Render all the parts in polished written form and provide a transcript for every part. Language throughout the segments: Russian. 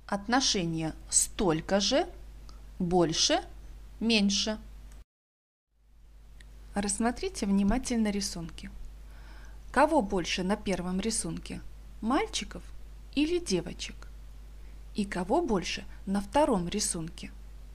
Отношение столько же, больше, меньше. Рассмотрите внимательно рисунки. Кого больше на первом рисунке? Мальчиков или девочек? И кого больше на втором рисунке?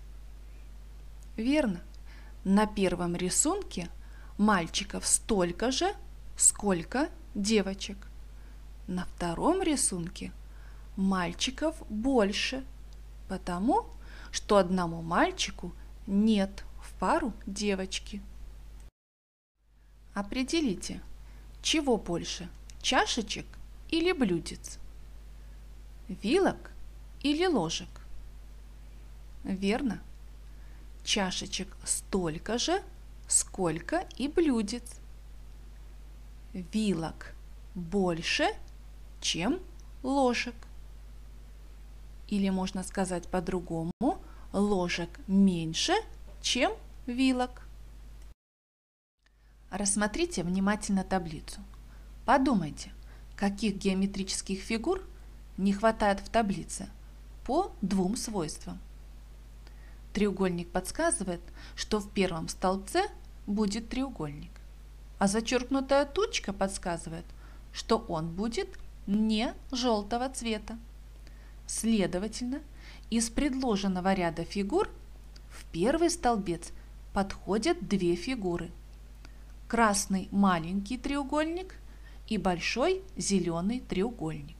Верно. На первом рисунке мальчиков столько же, сколько девочек. На втором рисунке мальчиков больше, потому что одному мальчику нет в пару девочки. Определите, чего больше, чашечек или блюдец? Вилок или ложек? Верно. Чашечек столько же, сколько и блюдец. Вилок больше, чем ложек. Или можно сказать по-другому, ложек меньше, чем вилок. Рассмотрите внимательно таблицу. Подумайте, каких геометрических фигур не хватает в таблице по двум свойствам. Треугольник подсказывает, что в первом столбце будет треугольник, а зачеркнутая тучка подсказывает, что он будет не желтого цвета. Следовательно, из предложенного ряда фигур в первый столбец подходят две фигуры. Красный маленький треугольник и большой зеленый треугольник.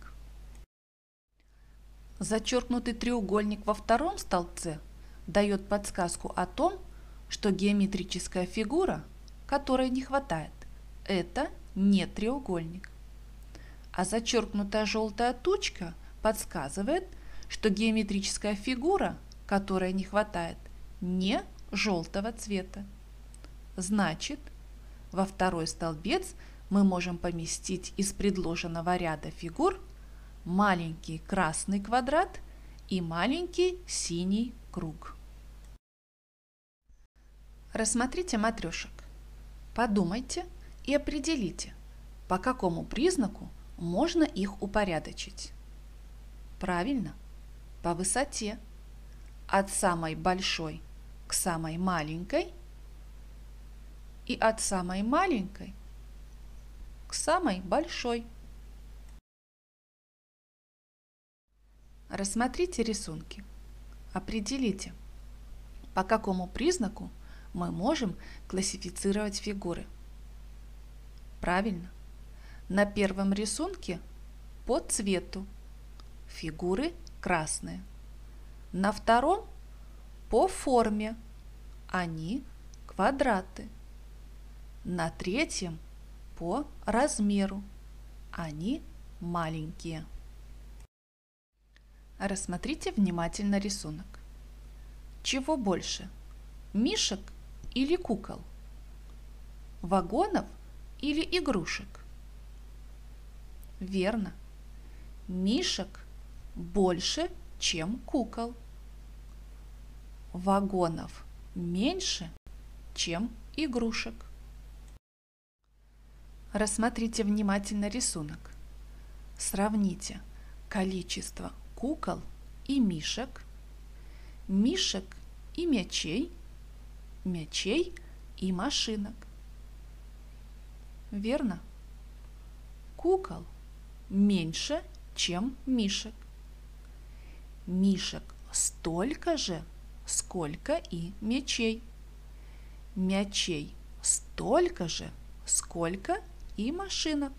Зачеркнутый треугольник во втором столбце дает подсказку о том, что геометрическая фигура, которой не хватает, это не треугольник. А зачеркнутая желтая тучка подсказывает, что геометрическая фигура, которой не хватает, не желтого цвета. Значит, во второй столбец мы можем поместить из предложенного ряда фигур маленький красный квадрат и маленький синий круг. Рассмотрите матрешек. Подумайте и определите, по какому признаку можно их упорядочить. Правильно, по высоте. От самой большой к самой маленькой и от самой маленькой к самой большой. Рассмотрите рисунки. Определите, по какому признаку мы можем классифицировать фигуры. Правильно. На первом рисунке по цвету фигуры красные. На втором по форме они квадраты. На третьем по размеру они маленькие. Рассмотрите внимательно рисунок. Чего больше, мишек или кукол? Вагонов или игрушек? Верно. Мишек больше, чем кукол. Вагонов меньше, чем игрушек. Рассмотрите внимательно рисунок. Сравните количество кукол и мишек, мишек и мячей, мячей и машинок. Верно. Кукол меньше, чем мишек. Мишек столько же, сколько и мячей. Мячей столько же, сколько и машинок.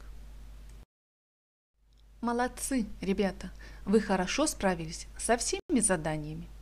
Молодцы, ребята! Вы хорошо справились со всеми заданиями.